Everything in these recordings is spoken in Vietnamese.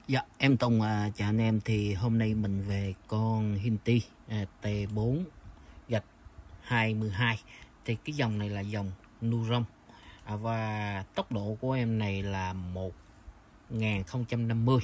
Dạ, em Tùng chào anh em. Thì hôm nay mình về con Hinti T4-22. Thì cái dòng này là dòng Nuron, và tốc độ của em này là 1050,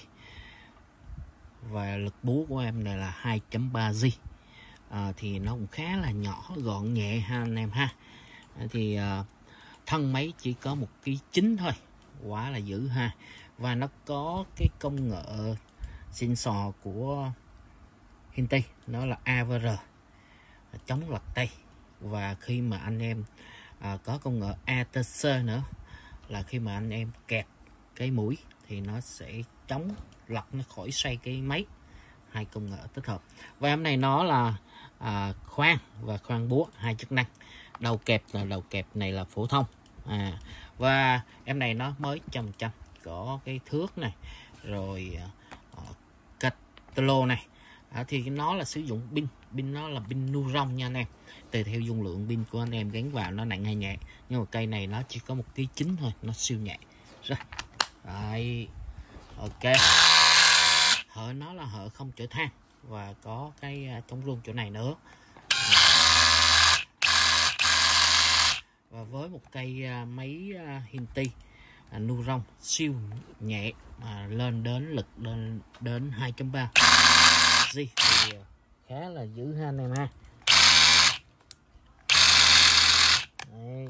và lực búa của em này là 2.3G. Thì nó cũng khá là nhỏ, gọn nhẹ ha anh em ha. Thì thân máy chỉ có 1,9 kg thôi, quá là dữ ha. Và nó có cái công nghệ sensor của Hinti, nó là AVR, chống lật tay. Và khi mà anh em có công nghệ ATC nữa, là khi mà anh em kẹt cái mũi thì nó sẽ chống lật, nó khỏi xoay cái máy. Hai công nghệ tích hợp. Và em này nó là khoan và khoan búa hai chức năng. Đầu kẹp này là phổ thông. Và em này nó mới trăm có cái thước này, rồi catalog này. Thì nó là sử dụng pin nó là pin Nuron nha anh em. Tùy theo dung lượng pin của anh em gắn vào nó nặng hay nhẹ, nhưng mà cây này nó chỉ có 1,9 kg thôi, nó siêu nhẹ rồi. Ok, hở nó là hở không chở than, và có cái chống rung chỗ này nữa. Và với một cây máy Hinti Nuron siêu nhẹ, lên đến lực đến 2.3G thì khá là dữ ha anh em ha. Đây.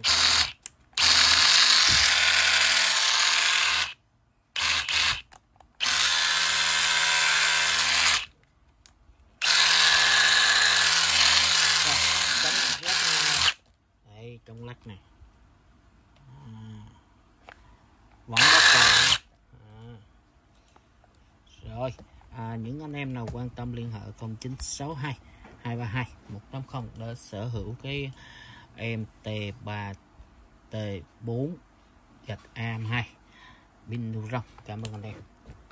Đây, trong lắc này vẫn bóc còn. Rồi, những anh em nào quan tâm liên hệ 0962 232 180 để sở hữu cái em T3T4-AM2 pin Nuron. Cảm ơn anh em.